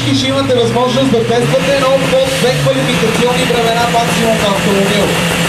всички ще имате възможност да тествате, но под 2 квалификационни времена максимум на автомобил.